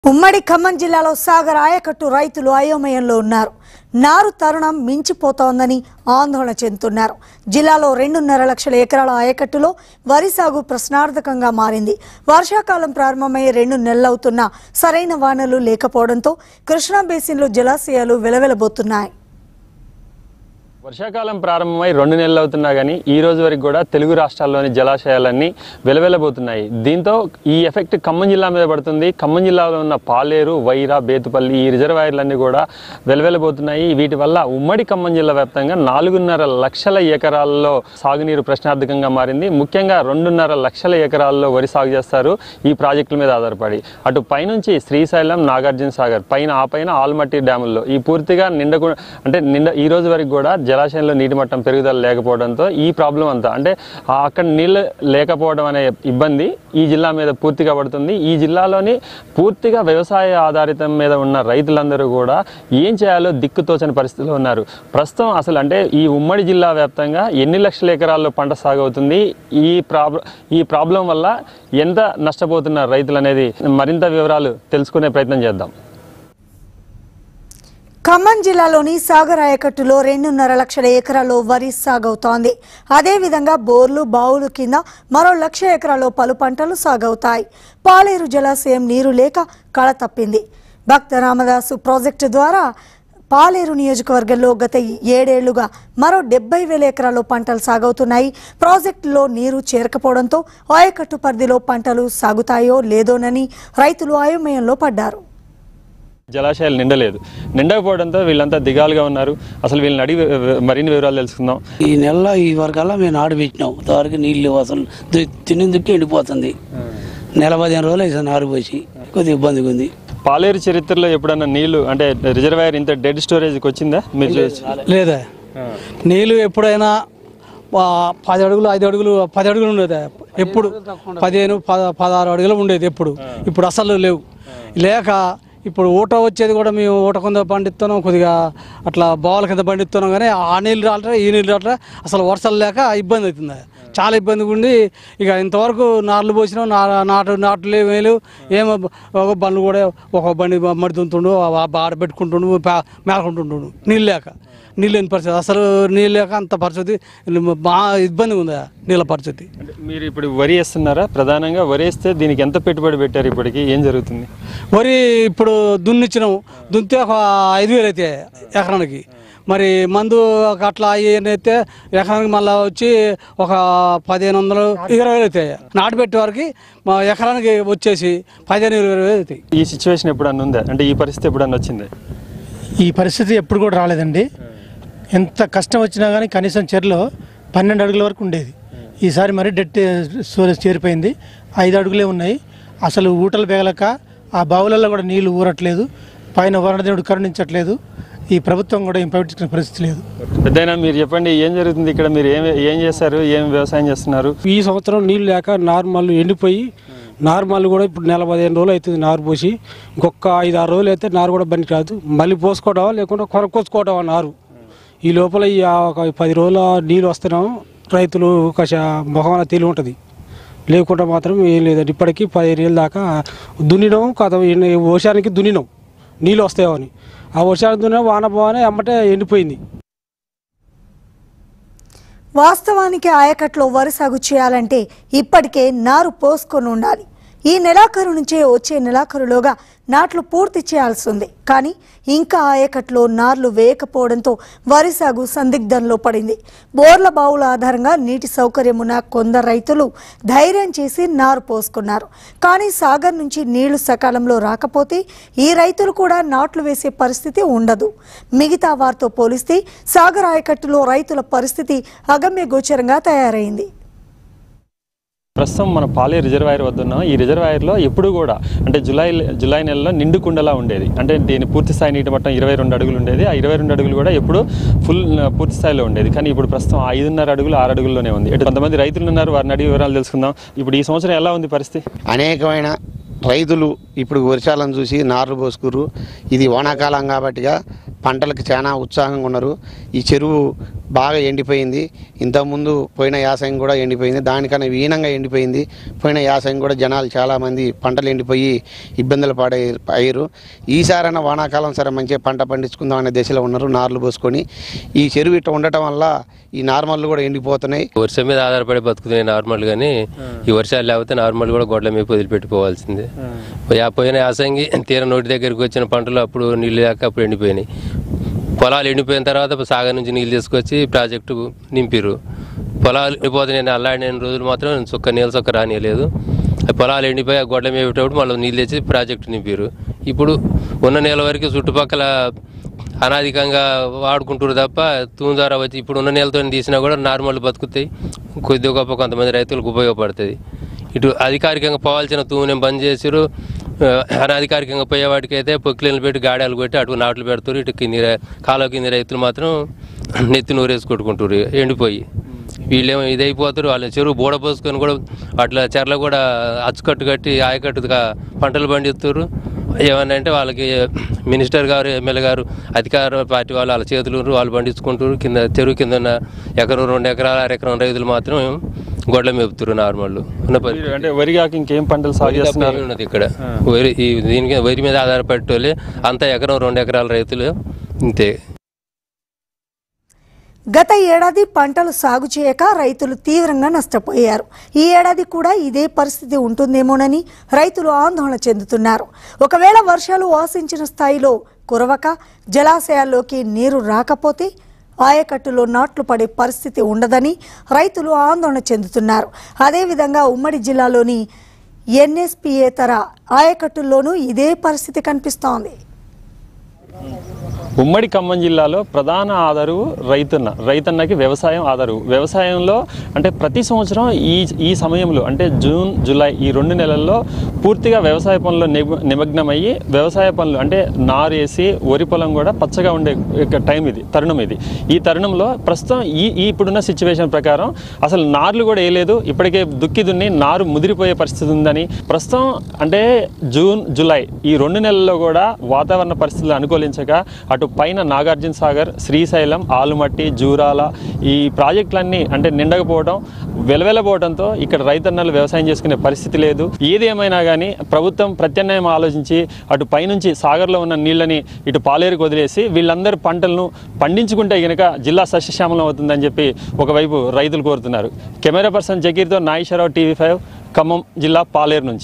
ఉమ్మడి ఖమ్మం జిల్లాలో సాగర్ ఆయకట్టు రైతులు అయోమయంలో ఉన్నారు. నారు తరుణం మించిపోతోందని ఆందోళన చెందుతున్నారు. జిల్లాలో 2.5 లక్షల ఎకరాల ఆయకట్టులో వరి సాగు ప్రశ్నార్థకంగా మారింది. వర్షాకాలం ప్రారంభమై 2 నెలలవుతున్నా సరైన వానలు లేకపోవడంతో కృష్ణా బేసిన్లో జలాశయాలు వెలవెలబోతున్నాయి. వర్షాకాలం ప్రారంభమై 2 నెలలు అవుతున్నా కానీ ఈ రోజు వరకు కూడా తెలుగు రాష్ట్రాల్లోని జలాశయాలన్నీ వెలవెలబోతున్నాయి. దీంతో ఈ ఎఫెక్ట్ ఖమ్మం జిల్లా మీద పడుతుంది. ఖమ్మం జిల్లాలో ఉన్న పాలేరు, వైరా, బేతుపల్లి ఈ రిజర్వాయర్లన్నీ కూడా వెలవెలబోతున్నాయి. వీటి వల్ల ఉమ్మడి ఖమ్మం జిల్లా వ్యాప్తంగా 4.5 లక్షల ఎకరాల్లో సాగునీరు ప్రశ్నార్థకంగా మారింది. ముఖ్యంగా 2.5 లక్షల ఎకరాల్లో వరి సాగు చేస్తారు ఈ ప్రాజెక్టుల మీద ఆధారపడి. అటు పైనుంచి శ్రీశైలం, నాగార్జున సాగర్ పైన ఆల్మట్టి డ్యాముల్లో ఈ పూర్తిగా నిండా ఈ రోజు వరకు కూడా జలాశయంలో నీటి మట్టం పెరుగుదల లేకపోవడంతో ఈ ప్రాబ్లం అంతా అంటే అక్కడ నీళ్ళు లేకపోవడం అనే ఇబ్బంది ఈ జిల్లా మీద పూర్తిగా పడుతుంది. ఈ జిల్లాలోని పూర్తిగా వ్యవసాయ ఆధారితం మీద ఉన్న రైతులందరూ కూడా ఏం చేయాలో దిక్కుతోచని పరిస్థితిలో ఉన్నారు. ప్రస్తుతం అసలు అంటే ఈ ఉమ్మడి జిల్లా వ్యాప్తంగా ఎన్ని లక్షల ఎకరాల్లో పంట సాగు అవుతుంది, ఈ ప్రాబ్లం వల్ల ఎంత నష్టపోతున్నారు రైతులు అనేది మరింత వివరాలు తెలుసుకునే ప్రయత్నం చేద్దాం. ఖమ్మం జిల్లాలోని సాగర్ ఆయకట్టులో 2.5 లక్షల ఎకరాల్లో వరి సాగవుతోంది. అదేవిధంగా బోర్లు, బావులు కింద మరో 1 లక్ష ఎకరాల్లో పలు పంటలు సాగవుతాయి. పాలేరు జలాశయం నీరు లేక కళ తప్పింది. భక్త రామదాసు ప్రాజెక్టు ద్వారా పాలేరు నియోజకవర్గంలో గత 7 ఏళ్లుగా మరో 70,000 ఎకరాల్లో పంటలు సాగవుతున్నాయి. ప్రాజెక్టులో నీరు చేరకపోవడంతో ఆయకట్టు పరిధిలో పంటలు సాగుతాయో లేదోనని రైతులు అయోమయంలో పడ్డారు. జలాశయాలు నిండకపోవడంతో వీళ్ళంతా దిగాలుగా ఉన్నారు. అసలు వీళ్ళని అడిగి మరిన్ని వివరాలు తెలుసుకుందాం. ఈ నెల ఈ వరకల్లా మేము నాడు పెట్టినాం. ఇంతవరకు నీళ్ళు అసలు తినేందుకు ఎండిపోతుంది. నెల 15 రోజులు అయితే నారు పోసి కొద్దిగా ఇబ్బందిగా ఉంది. పాలేరు చరిత్రలో ఎప్పుడన్నా నీళ్లు అంటే రిజర్వాయర్ ఇంత డెడ్ స్టోరేజ్కి వచ్చిందా మీరు? లేదా నీళ్ళు ఎప్పుడైనా 10 అడుగులు 5 అడుగులు 10 అడుగులు ఉండేది. ఎప్పుడు 15-16 అడుగులు ఉండేది. ఇప్పుడు అసలు లేవు. లేక ఇప్పుడు ఊట వచ్చేది కూడా మేము ఊట కింద పండిస్తున్నాం, కొద్దిగా అట్లా బావుల కింద పండిస్తున్నాం. కానీ ఆ నీళ్ళు రాలరా ఈ నీళ్ళు రాలరా అసలు వర్షాలు లేక ఇబ్బంది అవుతుంది. చాలా ఇబ్బందిగా ఉండి ఇక ఇంతవరకు నార్లు పోసినాం. నాట్లు వేలు ఏమో ఒక బండ్లు కూడా ఒక బండి మడుతుంటుండు, ఆడ పెట్టుకుంటుండు, మేలుకుంటుండు. నీళ్ళు లేని పరిస్థితి, అసలు నీళ్ళు లేక అంత పరిస్థితి బాగా ఇబ్బందిగా ఉంది నీళ్ళ పరిస్థితి. మీరు ఇప్పుడు వరి వేస్తున్నారా? ప్రధానంగా వరి వేస్తే దీనికి ఎంత పెట్టుబడి పెట్టారు? ఇప్పటికి ఏం జరుగుతుంది? వరి ఇప్పుడు దున్నిచ్చినాము. దున్నితే ఒక 5,000 అయితే ఎకరానికి. మరి మందు అట్లా అయితే ఎకరానికి మళ్ళీ వచ్చి ఒక 1500-20,000 అవుతాయి. నాటు పెట్టే వారికి మా ఎకరానికి వచ్చేసి 15,000-20,000 అవుతాయి. ఈ సిచ్యువేషన్ ఎప్పుడన్నా ఉందా? అంటే ఈ పరిస్థితి ఎప్పుడన్నా వచ్చింది? ఈ పరిస్థితి ఎప్పుడు కూడా రాలేదండి. ఎంత కష్టం వచ్చినా కానీ కనీసం చెరులో 12 అడుగుల వరకు ఉండేది. ఈసారి మరి డెట్ స్టోరేజ్ చేరిపోయింది. 5 అడుగులే ఉన్నాయి. అసలు ఊటలు పేగలక ఆ బావులలో కూడా నీళ్లు ఊరట్లేదు. పైన వరణదేవుడు కరుణించట్లేదు. ఈ ప్రభుత్వం కూడా ఏం పట్టించుకునే పరిస్థితి లేదు. పెద్దయినా మీరు చెప్పండి, ఏం జరుగుతుంది ఇక్కడ? మీరు ఏం చేస్తారు? ఏం వ్యవసాయం చేస్తున్నారు? ఈ సంవత్సరం నీళ్ళు లేక నార్మల్ ఎండిపోయి నార్మల్ కూడా ఇప్పుడు నెల 15 రోజులు అవుతుంది నారు పోసి. ఇంకొక 5-6 రోజులు అయితే నారు కూడా బండి రాదు. మళ్ళీ పోసుకోవడమా లేకుండా కొనుక్కోసుకోవడమా నారు. ఈ లోపల ఒక 10 రోజుల నీళ్ళు వస్తున్నాం. రైతులు కాస మొహం తెలివి ఉంటుంది, లేకుండా మాత్రం ఏం లేదండి. ఇప్పటికీ 15 ఏళ్ళ దాకా దున్నినాం. వర్షానికి దున్నినాం నీళ్ళు వస్తాయో అని. ఆ వర్షానికి దున్నినా వాన పోగానే అమ్మటే ఎండిపోయింది. వాస్తవానికి ఆయకట్లో వరి సాగు చేయాలంటే ఇప్పటికే నారు పోసుకొని ఉండాలి. ఈ నెలాఖరు నుంచే వచ్చే నెలాఖరులోగా నాట్లు పూర్తి చేయాల్సి ఉంది. కానీ ఇంకా ఆయకట్లో నార్లు వేయకపోవడంతో వరి సాగు సందిగ్ధంలో పడింది. బోర్ల బావుల ఆధారంగా నీటి సౌకర్యం ఉన్న కొందరు రైతులు ధైర్యం చేసి నారు పోసుకున్నారు. కానీ సాగర్ నుంచి నీళ్లు సకాలంలో రాకపోతే ఈ రైతులు కూడా నాట్లు వేసే పరిస్థితి ఉండదు. మిగతా వారితో పోలిస్తే సాగర్ ఆయకట్టులో రైతుల పరిస్థితి అగమ్య గోచరంగా తయారైంది. ప్రస్తుతం మన పాలేరు రిజర్వాయర్ వద్ద ఉన్నాం. ఈ రిజర్వాయర్లో ఎప్పుడు కూడా అంటే జూలై నెలలో నిండు కుండలా ఉండేది. అంటే దీని పూర్తి స్థాయి నీటి మట్టం 22 అడుగులు ఉండేది. ఆ 22 అడుగులు కూడా ఎప్పుడు పూర్తి స్థాయిలో ఉండేది. కానీ ఇప్పుడు ప్రస్తుతం 5.5 అడుగులు 6 అడుగుల్లోనే ఉంది. అంటే కొంతమంది రైతులు ఉన్నారు, వారిని అడిగి వివరాలు తెలుసుకుందాం. ఇప్పుడు ఈ సంవత్సరం ఎలా ఉంది పరిస్థితి? అనేకమైన రైతులు ఇప్పుడు వర్షాలను చూసి నార్లు పోసుకురు. ఇది వానాకాలం కాబట్టిగా పంటలకు చాలా ఉత్సాహంగా ఉన్నారు. ఈ చెరువు బాగా ఎండిపోయింది. ఇంతకుముందు పోయిన యాసంగి కూడా ఎండిపోయింది, దానికన్నా హీనంగా ఎండిపోయింది. పోయిన యాసంగి కూడా జనాలు చాలామంది పంటలు ఎండిపోయి ఇబ్బందులు అయ్యారు. ఈసారైనా వానాకాలం సరే మంచిగా పంట పండించుకుందాం అనే దశలో ఉన్నారు. నార్లు పోసుకొని ఈ చెరువు ఇట్లా ఉండటం వల్ల ఈ నార్మల్ కూడా ఎండిపోతున్నాయి. వర్షం మీద ఆధారపడి బతుకుతున్నాయి నార్మల్ గానీ, ఈ వర్షాలు లేకపోతే నార్మల్ కూడా గొడ్ల మీద వదిలిపెట్టుకోవాల్సిందే. పోయిన యాసంగి తీర నోటి దగ్గరికి వచ్చిన పంటలు అప్పుడు నీళ్ళు లేక అప్పుడు ఎండిపోయినాయి. పొలాలు ఎండిపోయిన తర్వాత సాగర్ నుంచి నీళ్ళు తీసుకొచ్చి ప్రాజెక్టు నింపిరు. పొలాలు ఎండిపోతున్నాయి అల్లాడిన రోజులు మాత్రం నీళ్ళ చొక్క రానియలేదు. పొలాలు ఎండిపోయి ఆ గొడ్ల మేపేటప్పుడు మళ్ళీ నీళ్ళు తెచ్చి ప్రాజెక్టు నింపారు. ఇప్పుడు ఉన్న నెల వరకు చుట్టుపక్కల అనాధికంగా వాడుకుంటారు తప్ప తూము ద్వారా వచ్చి ఇప్పుడు ఉన్న నెలతో తీసినా కూడా నార్మల్ బతుకుతాయి. కొద్దిగా గొప్ప కొంతమంది రైతులకు ఉపయోగపడుతుంది. ఇటు అధికారికంగా పోవాల్సిన తూముని బంద్ చేసారు. అనాధికారికంగా పోయేవాడికి అయితే పొక్కిలీలు పెట్టి గాడాలు కొట్టి అటు నాట్లు పెడతారు. ఇటు కాలువ కింద రైతులు మాత్రం నెత్తి నూరేసి కొట్టుకుంటారు ఎండిపోయి. వీళ్ళేమో ఇదైపోతారు. వాళ్ళ చెరువు బోడ పోసుకొని కూడా అట్లా చెర్ల కూడా అచ్చుకట్టు కట్టి ఆయకట్టుగా పంటలు పండిస్తారు. ఏమన్నా అంటే వాళ్ళకి మినిస్టర్ గారు, ఎమ్మెల్యే గారు, అధికార పార్టీ వాళ్ళు వాళ్ళ చేతులు వాళ్ళు పండించుకుంటారు. కింద చెరువు కింద ఉన్న ఎకరం 2 ఎకరాల 1 ఎకరం రైతులు మాత్రం గొడ్ల మేపుతారు. నార్మల్ అంటే వరి కాక ఇంకేం పంటలు సాగు చేస్తున్నారు ఉన్నది ఇక్కడ. దీనికి వరి మీద ఆధారపడే అంతా ఎకరం 2 ఎకరాల రైతులు ఇంతే. గత ఏడాది పంటలు సాగు చేయక రైతులు తీవ్రంగా నష్టపోయారు. ఈ ఏడాది కూడా ఇదే పరిస్థితి ఉంటుందేమోనని రైతులు ఆందోళన చెందుతున్నారు. ఒకవేళ వర్షాలు ఆశించిన స్థాయిలో కురవక జలాశయాల్లోకి నీరు రాకపోతే ఆయకట్టులో నాట్లు పడే పరిస్థితి ఉండదని రైతులు ఆందోళన చెందుతున్నారు. అదేవిధంగా ఉమ్మడి జిల్లాలోని ఎన్ఎస్పీయేతర ఆయకట్టుల్లోనూ ఇదే పరిస్థితి కనిపిస్తోంది. ఉమ్మడి ఖమ్మం జిల్లాలో ప్రధాన ఆధారు రైతన్నకి వ్యవసాయం ఆధారు. వ్యవసాయంలో అంటే ప్రతి సంవత్సరం ఈ సమయంలో అంటే జూన్, జూలై ఈ 2 నెలల్లో పూర్తిగా వ్యవసాయ పనుల్లో నిమగ్నమయ్యి వ్యవసాయ పనులు అంటే నారు వేసి వరి పొలం కూడా పచ్చగా ఉండే తరుణం ఇది. ఈ తరుణంలో ప్రస్తుతం ఇప్పుడున్న సిచ్యువేషన్ ప్రకారం అసలు నార్లు కూడా వేయలేదు. ఇప్పటికే దుక్కి దున్ని నారు ముదిరిపోయే పరిస్థితి ఉందని ప్రస్తుతం అంటే జూన్, జూలై ఈ 2 నెలల్లో కూడా వాతావరణ పరిస్థితులు అనుకూలించక అటు పైన నాగార్జున సాగర్, శ్రీశైలం, ఆలుమట్టి, జూరాల ఈ ప్రాజెక్టులన్నీ అంటే నిండకపోవడం, వెలవెలబోవడంతో ఇక్కడ రైతన్నలు వ్యవసాయం చేసుకునే పరిస్థితి లేదు. ఏది ఏమైనా కానీ ప్రభుత్వం ప్రత్యామ్నాయం ఆలోచించి అటు పైనుంచి సాగర్లో ఉన్న నీళ్ళని ఇటు పాలేరుకు వదిలేసి వీళ్ళందరూ పంటలను పండించుకుంటే కనుక జిల్లా సస్యశ్యామలం అవుతుందని చెప్పి ఒకవైపు రైతులు కోరుతున్నారు. కెమెరా పర్సన్ జకీర్తో నాగేశ్వరరావు, TV5, ఖమ్మం జిల్లా పాలేరు నుంచి.